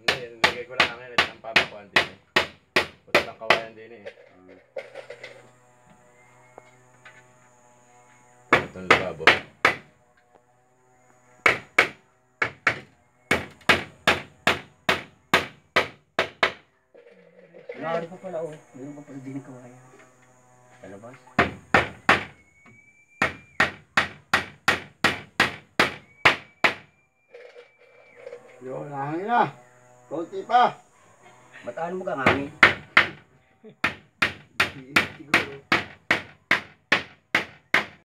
Hindi, nilagay ko lang ngayon at ang papakuan din eh. Puto lang kawayan din eh. Itong lababo. Lari pa pala oh. Meron pa pala din ang kawayan. Sa labas. Yun, nahangin na. Kunti pa. Ba't ano mo kang hangin? Siguro